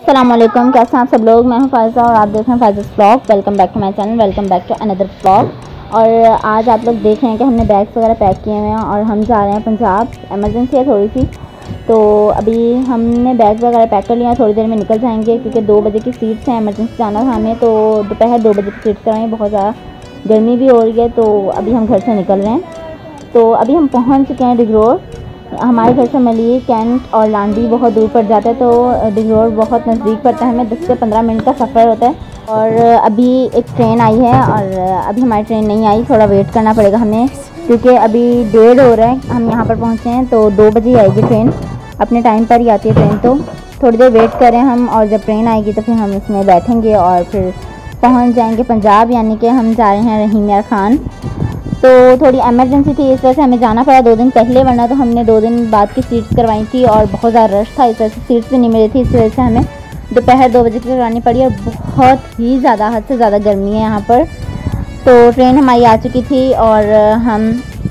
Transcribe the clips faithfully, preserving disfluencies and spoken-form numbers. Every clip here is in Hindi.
अस्सलामुअलैकुम, कैसे हैं आप सब लोग। मैं हूं फ़ाइज़ा और आप देख रहे हैं Faiza's blog. Welcome back to my channel, welcome back to another blog. और आज आप लोग देख रहे हैं कि हमने बैग्स वगैरह पैक किए हुए हैं और हम जा रहे हैं पंजाब। एमरजेंसी है थोड़ी सी, तो अभी हमने बैग्स वगैरह पैक कर लिया है। थोड़ी देर में निकल जाएंगे क्योंकि दो बजे की सीट्स हैं। एमरजेंसी जाना था हमें, तो दोपहर दो बजे की सीट्स कराएँ। बहुत ज़्यादा गर्मी भी हो रही है, तो अभी हम घर से निकल रहे हैं। तो अभी हम पहुँच चुके हैं डिगरोर। हमारे घर से मलिर, कैंट और लांडी बहुत दूर पड़ जाता है, तो डिगरोर बहुत नज़दीक पड़ता है। हमें दस से पंद्रह मिनट का सफ़र होता है। और अभी एक ट्रेन आई है और अभी हमारी ट्रेन नहीं आई, थोड़ा वेट करना पड़ेगा हमें क्योंकि अभी डेढ़ हो रहा है। हम यहाँ पर पहुँचे हैं तो दो बजे आएगी ट्रेन, अपने टाइम पर ही आती है ट्रेन। तो थोड़ी देर वेट करें हम, और जब ट्रेन आएगी तो फिर हम इसमें बैठेंगे और फिर पहुँच जाएंगे पंजाब। यानी कि हम जा रहे हैं रहीम यार खान। तो थोड़ी एमरजेंसी थी, इस वजह से हमें जाना पड़ा दो दिन पहले, वरना तो हमने दो दिन बाद की सीट्स करवाई थी और बहुत ज़्यादा रश था, इस वजह से सीट्स भी नहीं मिली थी। इस वजह से हमें दोपहर दो बजे की करवानी पड़ी और बहुत ही ज़्यादा, हद से ज़्यादा गर्मी है यहाँ पर। तो ट्रेन हमारी आ चुकी थी और हम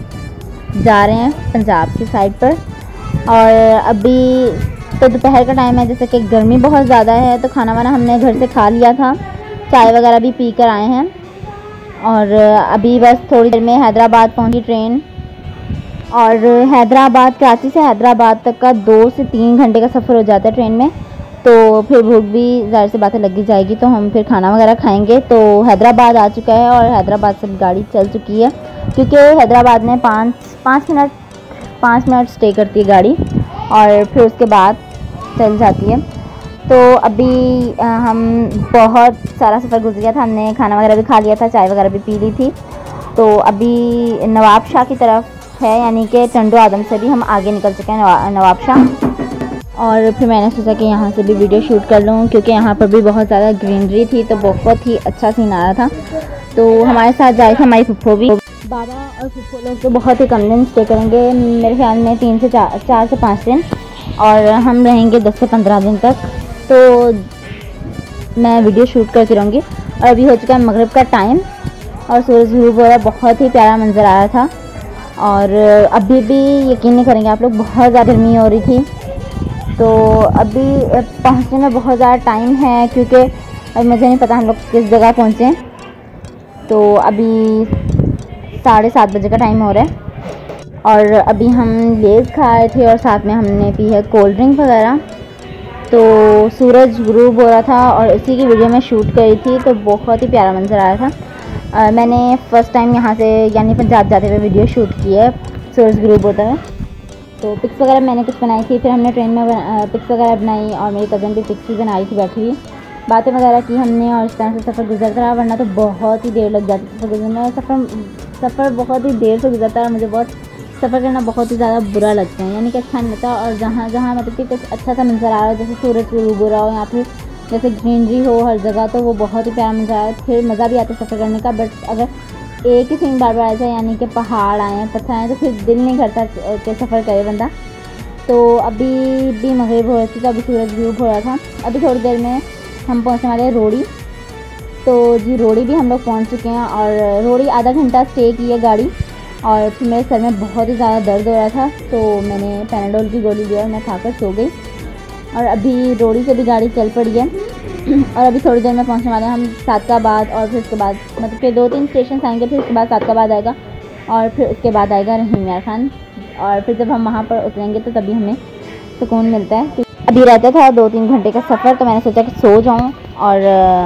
जा रहे हैं पंजाब की साइड पर। और अभी तो दोपहर का टाइम है, जैसे कि गर्मी बहुत ज़्यादा है, तो खाना वाना हमने घर से खा लिया था, चाय वगैरह भी पी कर आए हैं। और अभी बस थोड़ी देर में हैदराबाद पहुंची ट्रेन। और हैदराबाद, कराची से हैदराबाद तक का दो से तीन घंटे का सफ़र हो जाता है ट्रेन में। तो फिर भूख भी ज़ाहिर सी बातें लगी जाएगी, तो हम फिर खाना वगैरह खाएंगे। तो हैदराबाद आ चुका है और हैदराबाद से गाड़ी चल चुकी है क्योंकि हैदराबाद में पाँच पाँच मिनट पाँच मिनट स्टे करती है गाड़ी और फिर उसके बाद चल जाती है। तो अभी आ, हम बहुत सारा सफ़र गुजर गया था, हमने खाना वगैरह भी खा लिया था, चाय वगैरह भी पी ली थी। तो अभी नवाब शाह की तरफ है, यानी कि टंडो आदम से भी हम आगे निकल चुके हैं नवा, नवाब शाह। और फिर मैंने सोचा कि यहाँ से भी वीडियो शूट कर लूँ क्योंकि यहाँ पर भी बहुत ज़्यादा ग्रीनरी थी, तो बहुत ही अच्छा सीन आ रहा था। तो हमारे साथ जाए थे हमारी फुफ्फो भी। बाबा और फुफ्फो लोग तो बहुत ही कम दिन स्टे करेंगे, मेरे ख्याल में तीन से चार चार से पाँच दिन, और हम रहेंगे दस से पंद्रह दिन तक। तो मैं वीडियो शूट करती रहूँगी। और अभी हो चुका है मगरिब का टाइम और सूरज ग्रूब हो रहा है, बहुत ही प्यारा मंजर आ रहा था। और अभी भी यकीन नहीं करेंगे आप लोग, बहुत ज़्यादा गर्मी हो रही थी। तो अभी पहुँचने में बहुत ज़्यादा टाइम है क्योंकि अभी मुझे नहीं पता हम लोग किस जगह पहुँचे। तो अभी साढ़े सात बजे का टाइम हो रहा है और अभी हम लेज़ खाए थे और साथ में हमने पी है कोल्ड ड्रिंक वगैरह। तो सूरज ग्रूब हो रहा था और इसी की वीडियो में शूट करी थी, तो बहुत ही प्यारा मंजर आ रहा था। आ, मैंने फ़र्स्ट टाइम यहाँ से यानी पंजाब जाते हुए वीडियो शूट की है सूरज ग्रूब होता है। तो पिक्स वगैरह मैंने कुछ बनाई थी, फिर हमने ट्रेन में पिक्स वगैरह बनाई और मेरी कज़न भी पिक्स ही बना रही थी बैठी हुई, बातें वगैरह की हमने और इस तरह से सफ़र गुजरता रहा। वरना तो बहुत ही देर लग जाती सफ़र गुजरने में। सफ़र सफ़र बहुत ही देर से गुजरता है और मुझे बहुत सफ़र करना बहुत ही ज़्यादा बुरा लगता है, यानी कि अच्छा नहीं लगता। और जहाँ जहाँ मतलब कि कुछ अच्छा सा मंजर आ रहा है, जैसे सूरज ग्रूब हो रहा हो या फिर जैसे ग्रीनरी हो हर जगह, तो वो बहुत ही प्यारा मंजर आ रहा है, फिर मज़ा भी आता है सफ़र करने का। बट अगर एक ही सीन बार बार आ जाए, यानी कि पहाड़ आएँ, पत्थर आएँ, तो फिर दिल नहीं करता कि सफ़र करे बंदा। तो अभी भी मगरिब हो रही थी, तो अभी सूरज ग्रूब हो रहा था। अभी थोड़ी देर में हम पहुँचने वाले हैं रोड़ी। तो जी रोड़ी भी हम लोग पहुँच चुके हैं और रोड़ी आधा घंटा स्टे की है गाड़ी। और फिर मेरे सर में बहुत ही ज़्यादा दर्द हो रहा था, तो मैंने पैनाडोल की गोली ली और मैं खाकर सो गई। और अभी रोड़ी से भी गाड़ी चल पड़ी है और अभी थोड़ी देर में पहुंचने वाले हैं हम सादकाबाद। और फिर उसके बाद मतलब कि दो तीन स्टेशन आएंगे, फिर उसके बाद सादकाबाद आएगा और फिर उसके बाद आएगा रहीम यार खान। और फिर जब हम वहाँ पर उतरेंगे तो तभी हमें सुकून मिलता है। अभी रहता था दो तीन घंटे का सफ़र, तो मैंने सोचा कि सो जाऊँ, और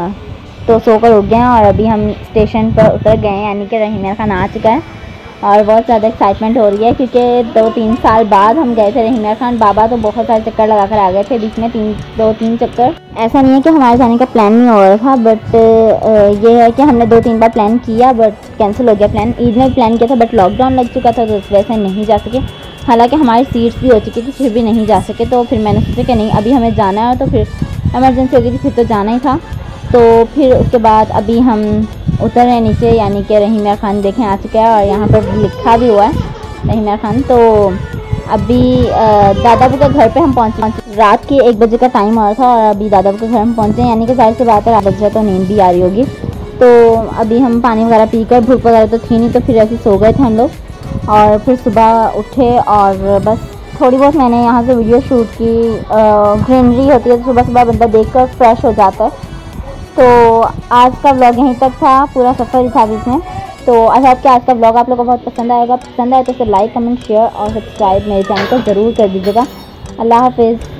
तो सो कर उठ गए और अभी हम स्टेशन पर उतर गए हैं, यानी कि रहीम यार खान आ चुका है। और बहुत ज़्यादा एक्साइटमेंट हो रही है क्योंकि दो तीन साल बाद हम गए थे रहीम यार खान। बाबा तो बहुत सारे चक्कर लगा कर आ गए थे, बीच में तीन दो तीन चक्कर। ऐसा नहीं है कि हमारे जाने का प्लान नहीं हो रहा था, बट ये है कि हमने दो तीन बार प्लान किया बट कैंसिल हो गया प्लान। ईद में प्लान किया था बट लॉकडाउन लग चुका था, तो इस वजह से नहीं जा सके। हालांकि हमारी सीट्स भी हो चुकी थी, फिर भी नहीं जा सके। तो फिर मैंने सोचा कि नहीं, अभी हमें जाना है, तो फिर एमरजेंसी हो गई थी, फिर तो जाना ही था। तो फिर उसके बाद अभी हम उतर रहे नीचे, यानी कि रहीम यार खान देखें आ चुका है और यहाँ पर लिखा भी हुआ है रहीम यार खान। तो अभी दादाबू के घर पे हम पहुँचे, रात के एक बजे का टाइम हो रहा था और अभी दादाबू के घर हम पहुँचे, यानी कि जाहिर सी बात है रात बज रहा तो नींद भी आ रही होगी। तो अभी हम पानी वगैरह पीकर, भूख वगैरह तो थी नहीं, तो फिर ऐसे सो गए थे हम लोग। और फिर सुबह उठे और बस थोड़ी बहुत मैंने यहाँ से वीडियो शूट की। ग्रीनरी होती है तो सुबह सुबह बंदा देखकर फ्रेश हो जाता है। तो आज का व्लॉग यहीं तक था, पूरा सफ़र ही था इसमें। तो आई होप कि आज का व्लॉग आप लोगों को बहुत पसंद आएगा। पसंद आए तो इसे लाइक, कमेंट, शेयर और सब्सक्राइब मेरे चैनल को ज़रूर कर दीजिएगा। अल्लाह हाफिज़।